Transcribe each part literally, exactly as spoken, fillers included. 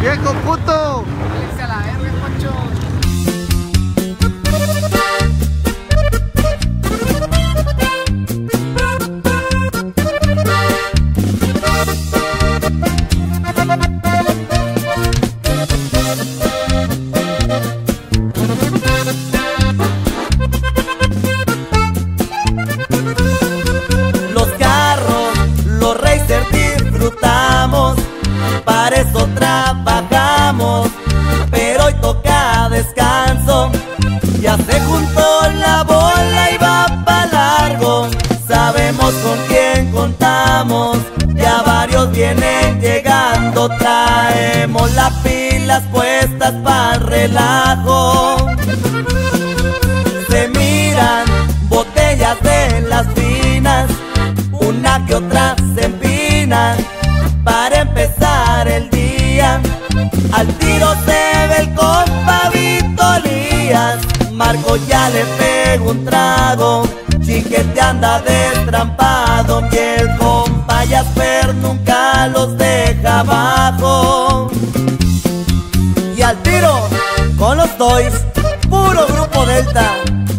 ¡Viejo puto! ¡Váyanse a la verga, Poncho! Los carros, los racers disfrutamos, para eso trabajamos, pero hoy toca descanso. Ya se juntó la bola y va pa' largo, sabemos con quién contamos, ya varios vienen llegando, traemos las pilas puestas pa'l relajo. Se miran botellas de las finas, una que otra se empina, para empezar el día. Al tiro se ve el compa Vito Lías, Marco ya le pegó un trago, Chiquete anda destrampado, y el compa Jasper nunca los deja abajo. Y al tiro con los Toys, puro grupo Delta.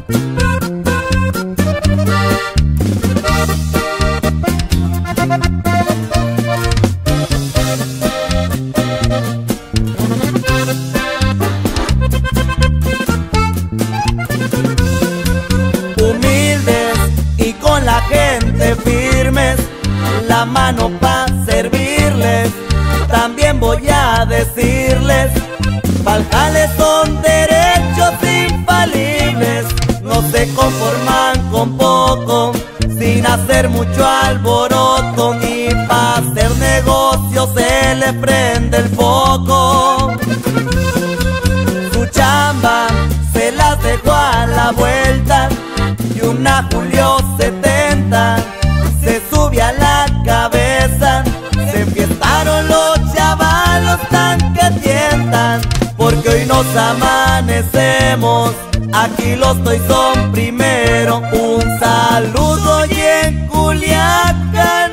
Humildes y con la gente firmes, la mano pa' servirles. También voy a decirles, pa'l jale son derechos infalibles, no se conforman con poco, sin hacer mucho alboroto, ni pa' hacer negocio se le prende el foco. Su chamba se las dejó a la vuelta, y una Julio setenta se sube a la cabeza. Se enfiestaron los chavalos tan que tientan, porque hoy nos amanecemos, aquí los Toys son primero. Un saludo y en Culiacán